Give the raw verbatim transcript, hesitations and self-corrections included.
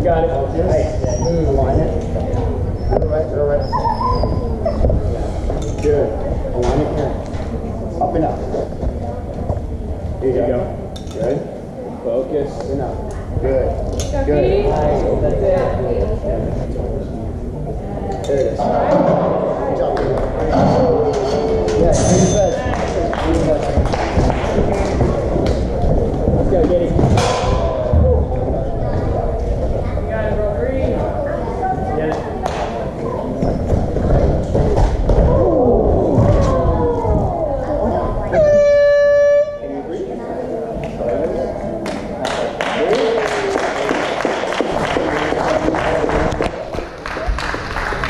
You got it. Nice. Mm. Align it. All right, all right. Good. Align it here. Up and up. Here you go. Good. Focus. Up and up. Good. Good. Nice. That's it. There it is. Good job. Yeah,